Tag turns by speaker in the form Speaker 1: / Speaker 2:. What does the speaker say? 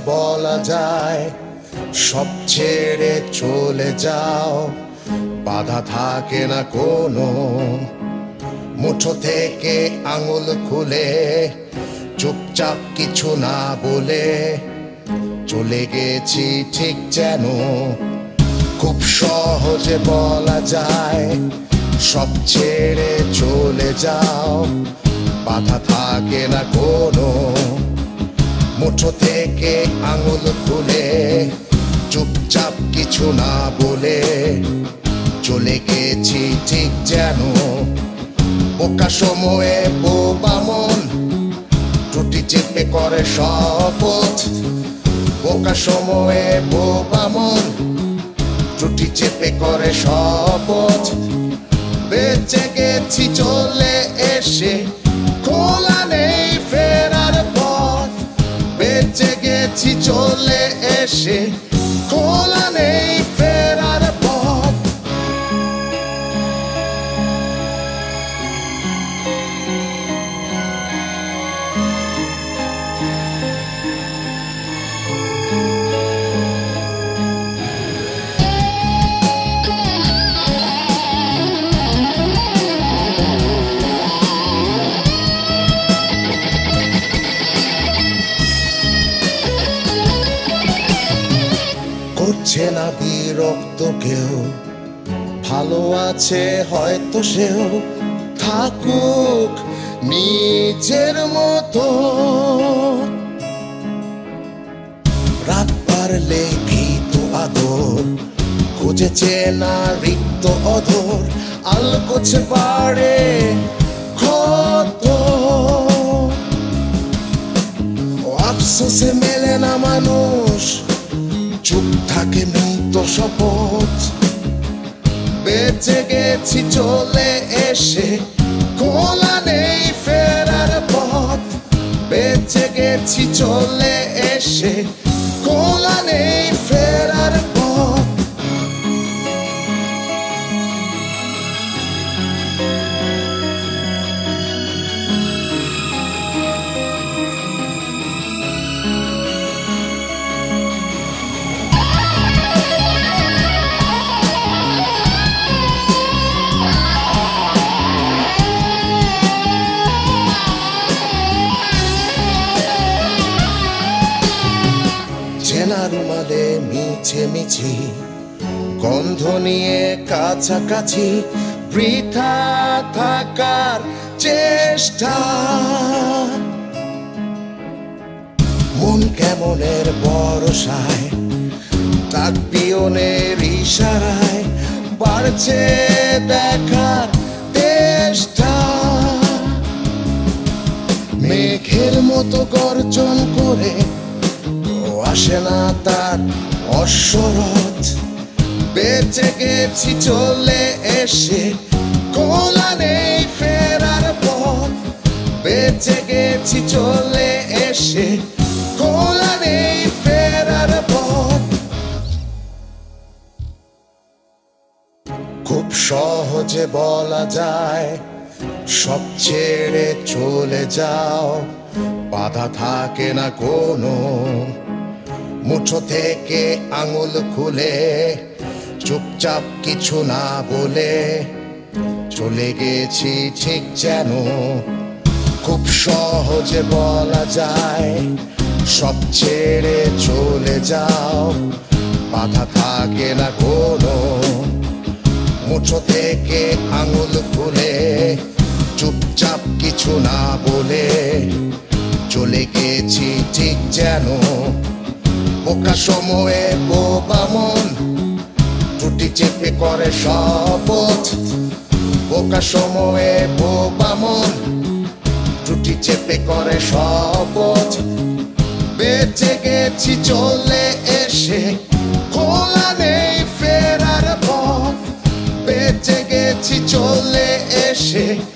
Speaker 1: বলা যায় সব ছেড়ে চলে যাও, বাধা থাকে না কোনো। মুঠো থেকে আঙুল খুলে চুপচাপ কিছু না বলে চলে গেছি ঠিক যেন। খুব সহজে বলা যায় সব ছেড়ে চলে যাও, বাধা থাকে না কোনো। মুঠো থেকে আঙুল খুলে চুপচাপ কিছু না বলে চলে গেছি ঠিক যেন। বোকা সময়ে বোবা মন টুটি চেপে করে শপথ। বোকা সময়ে বোবা মন টুটি চেপে করে শপথ। বেঁচে গেছি চলে এসে, খোলা নেই ফেরার পথ। বেঁচে গেছি চলে এসে, খোলা নেই ফেরার পথ। করছে না বিরক্ত কেউ, ভালো আছে হয়তো সেও। থাকুক নিজের মতো, রাত পারলে ভীত আদর খুঁজেছে না রিক্ত অধর। আলগোছ বাড়ে ক্ষত, আফসোসে মেলে না মানুষ, চুপ থাকে মৃত শপথ। বেঁচে গেছি চলে এসে, খোলা নেই ফেরার পথ। বেঁচে গেছি চলে এসে, খোলা নেই ফেরার পথ। চেনা রুমালে মিছে মিছি গন্ধ নিয়ে কাছাকাছি। বৃথা থাকার চেষ্টা, মন কেমনের ভরসায়, ডাক পিয়নের ইশারায় বাড়ছে দেখার তেষ্টা। মেঘের মতো গর্জন করে আসে না তার অশ্বরথ। বেঁচে গেছি চলে এসে, খোলা নেই ফেরার পথ। বেঁচে গেছি চলে এসে, খোলা নেই ফেরার পথ। খুব সহজে বলা যায় সব ছেড়ে চলে যাও, বাধা থাকে না কোনো। মুঠো থেকে আঙুল খুলে চুপচাপ কিছু না বলে চলে গেছি ঠিক যেন। খুব সহজে বলা যায় সব ছেড়ে চলে যাও, বাধা থাকে না কোনো। মুঠো থেকে আঙুল খুলে চুপচাপ কিছু না বলে চলে গেছি ঠিক যেন। বোকা সময়ে বোবা মন টুটি চেপে করে শপথ। বোকা সময়ে বোবা মন টুটি চেপে করে শপথ। বেঁচে গেছি চলে এসে, খোলা নেই ফেরার পথ। বেঁচে গেছি চলে এসে,